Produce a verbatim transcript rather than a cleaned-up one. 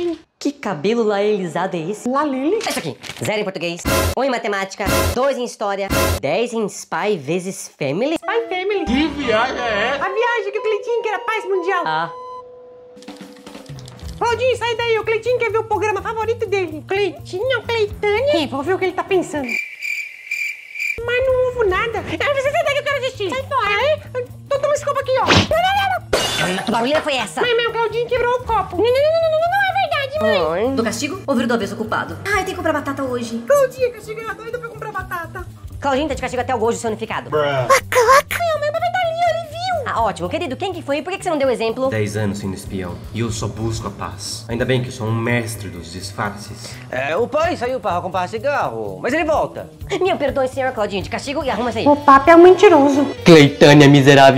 Cleitinho. Que cabelo laelizado é esse? Lalele? Isso aqui. Zero em português, um em matemática, dois em história, dez em Spy vezes Family. Spy Family. Que viagem é essa? A viagem que o Cleitinho quer a paz mundial. Ah. Claudinho, sai daí. O Cleitinho quer ver o programa favorito dele. Cleitinho, Cleitânia. É, vou ver o que ele tá pensando. Mas não ouvo nada. Ah, você sai daí que eu quero assistir. Sai fora. Ah, é? Tô tomando esse copo aqui, ó. Que barulheira foi essa? Mãe, meu Claudinho quebrou o copo. Não, não, não, não, não, não é verdade, mãe. Mãe. Do castigo ou viro do avesso culpado? Ai, tem que comprar batata hoje. Claudinho, castigado, doida pra comprar batata. Claudinho tá de castigo até o gosto sonificado. Bruh. A caca. Meu, mas vai tá ali, ó, ele viu. Ah, ótimo. Querido, quem que foi e por que que você não deu exemplo? Dez anos sendo espião e eu só busco a paz. Ainda bem que eu sou um mestre dos disfarces. É, o pai saiu para comprar cigarro, mas ele volta. Meu perdão, senhor Claudinho, de castigo e arruma isso aí. O papo é um mentiroso. Cleitânia miserável.